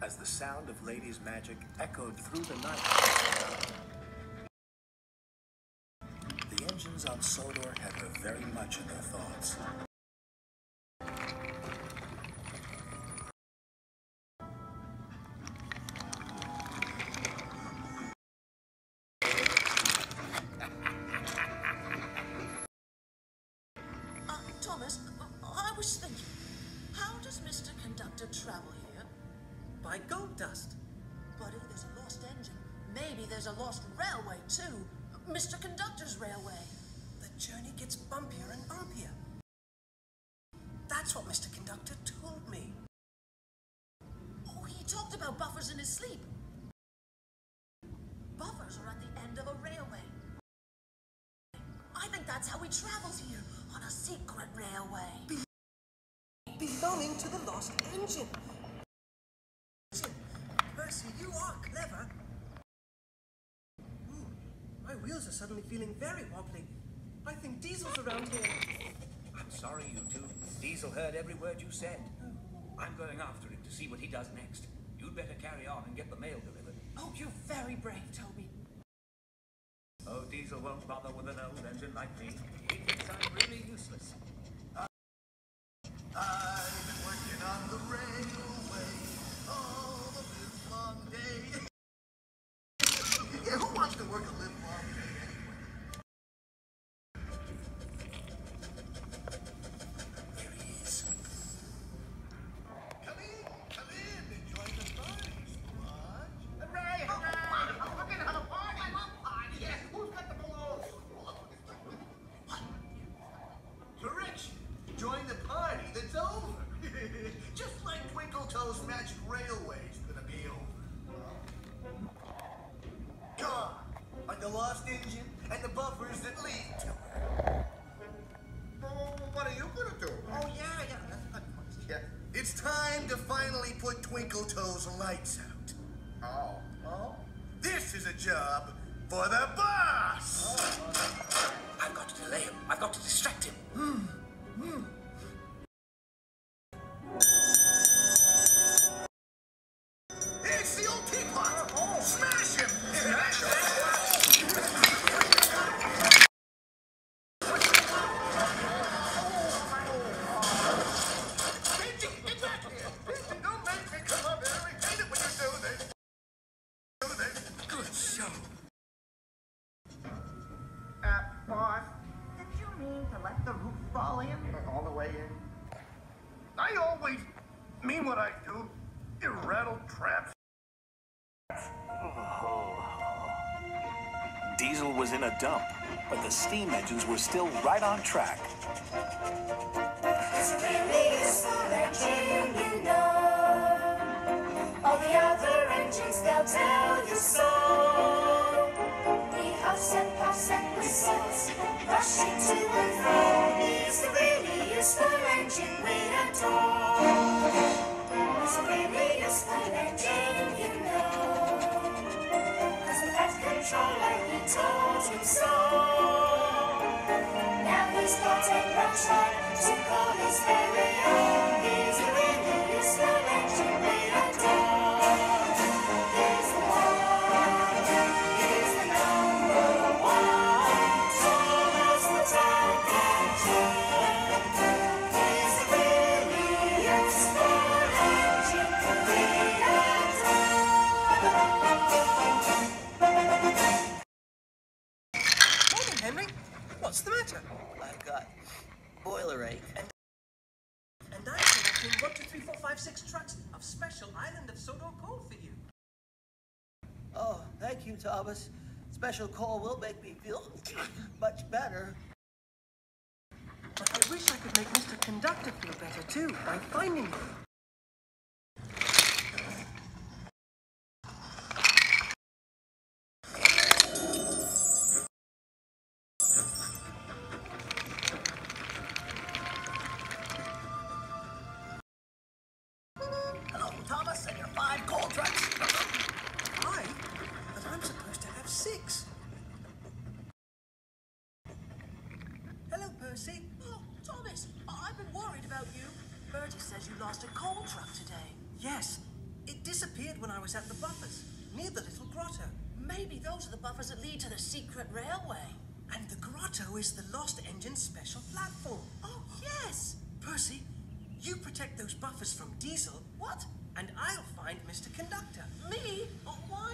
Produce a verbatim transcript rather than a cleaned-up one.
as the sound of Lady's magic echoed through the night. The engines on Sodor had her very much in their thoughts. Uh, Thomas, I was thinking, how does Mister Conductor travel here? By gold dust. Buddy, there's a lost engine. Maybe there's a lost railway, too. Mister Conductor's railway. The journey gets bumpier and bumpier. That's what Mister Conductor told me. Oh, he talked about buffers in his sleep. Buffers are at the end of a railway. I think that's how he travels here, on a secret railway. Be belonging to the lost engine. Percy, you are clever. Ooh, my wheels are suddenly feeling very wobbly. I think Diesel's around here. I'm sorry, you two. Diesel heard every word you said. I'm going after him to see what he does next. You'd better carry on and get the mail delivered. Oh, you're very brave, Toby. Oh, Diesel won't bother with an old engine like me. He thinks I'm really useless. Uh, I've been working on the railway all the live long day. Yeah, who wants to work a live long day anyway? There he is. Come in, come in, enjoy the party, squad. Hooray, hooray! Oh, we're gonna have a party. I love party. Yeah, who's got the balloons? Correction. Join the party that's over. Just like Twinkle Toes Magic Railway's gonna be over. Gone are the lost engine and the buffers that lead to it. Oh, what are you gonna do? Oh, yeah, yeah, that's not much. Yeah. It's time to finally put Twinkle Toes' lights out. Oh. Oh? This is a job for the boss! Oh. I've got to delay him. I've got to distract him. Hmm. Hmm. It's the old teapot! Oh. Smash him! Smash him! Benji, get back here! Benji, don't make me come up here. I hate it when you do this. Do this. Good show. Uh, boss, did you mean to let the roof fall in? All the way in? I always mean what I do. You rattle traps. Diesel was in a dump, but the steam engines were still right on track. It's really useful engine, you know. All the other engines, they'll tell you so. The huffs and puffs and whistles, rushing to and fro. It's the really useful engine we adore. It's a really useful engine, you know. Cause the fat controller, he told him so. Now he's got a rush to call his very own. He's a really useful engine we adore. He's the one, he's the number one. Thomas the Tank Engine. He's a really useful engine we adore. Morning, Henry. What's the matter? I've got boiler ache. And, and I'm collecting one, two, three, four, five, six trucks of special Island of Sodor coal for you. Oh, thank you, Thomas. Special coal will make me feel much better. But I wish I could make Mister Conductor feel better, too, by finding you. Hello, Thomas, and your five coal trucks. I? But I'm supposed to have six. Hello, Percy. Oh, Thomas, I've been worried about you. Bertie says you lost a coal truck today. Yes, it did. disappeared when I was at the buffers, near the little grotto. Maybe those are the buffers that lead to the secret railway. And the grotto is the Lost Engine special platform. Oh, yes! Percy, you protect those buffers from Diesel. What? And I'll find Mister Conductor. Me? Oh, why?